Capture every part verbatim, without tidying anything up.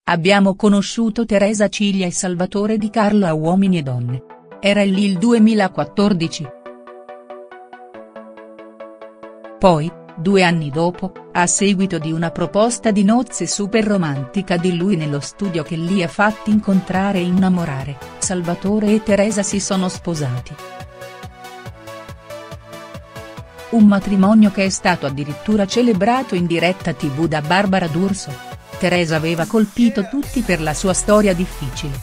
Abbiamo conosciuto Teresa Ciglia e Salvatore Di Carlo a Uomini e Donne. Era lì il duemilaquattordici. Poi, due anni dopo, a seguito di una proposta di nozze super romantica di lui nello studio che li ha fatti incontrare e innamorare, Salvatore e Teresa si sono sposati. Un matrimonio che è stato addirittura celebrato in diretta tivù da Barbara D'Urso. Teresa aveva colpito tutti per la sua storia difficile.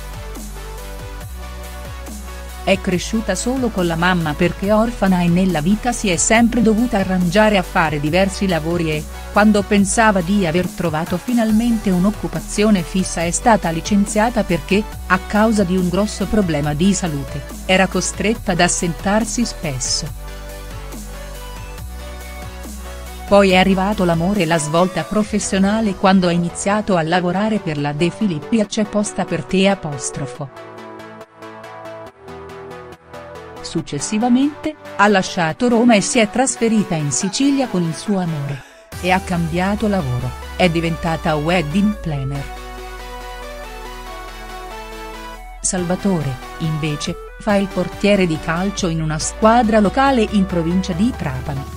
È cresciuta solo con la mamma perché orfana e nella vita si è sempre dovuta arrangiare a fare diversi lavori e, quando pensava di aver trovato finalmente un'occupazione fissa, è stata licenziata perché, a causa di un grosso problema di salute, era costretta ad assentarsi spesso. Poi è arrivato l'amore e la svolta professionale quando ha iniziato a lavorare per la De Filippi a C'è posta per te apostrofo. Successivamente, ha lasciato Roma e si è trasferita in Sicilia con il suo amore. E ha cambiato lavoro, è diventata wedding planner. Salvatore, invece, fa il portiere di calcio in una squadra locale in provincia di Trapani.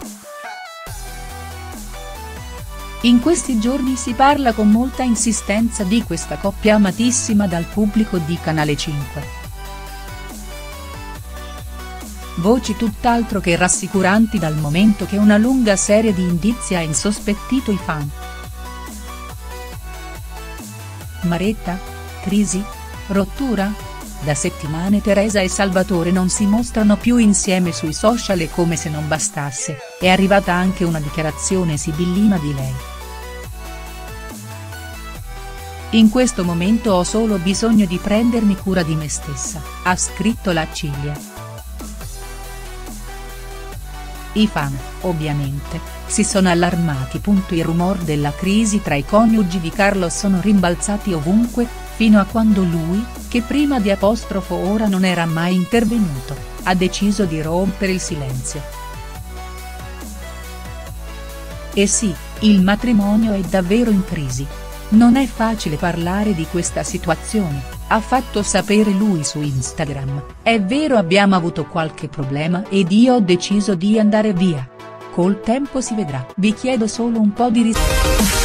In questi giorni si parla con molta insistenza di questa coppia amatissima dal pubblico di Canale cinque. Voci tutt'altro che rassicuranti dal momento che una lunga serie di indizi ha insospettito i fan. Maretta? Crisi? Rottura? Da settimane Teresa e Salvatore non si mostrano più insieme sui social e, come se non bastasse, è arrivata anche una dichiarazione sibillina di lei. In questo momento ho solo bisogno di prendermi cura di me stessa, ha scritto la Ciglia. I fan, ovviamente, si sono allarmati. I rumor della crisi tra i coniugi Di Carlo sono rimbalzati ovunque, fino a quando lui, che prima di apostrofo ora non era mai intervenuto, ha deciso di rompere il silenzio. E sì, il matrimonio è davvero in crisi. Non è facile parlare di questa situazione, ha fatto sapere lui su Instagram. È vero, abbiamo avuto qualche problema ed io ho deciso di andare via. Col tempo si vedrà. Vi chiedo solo un po' di rispetto.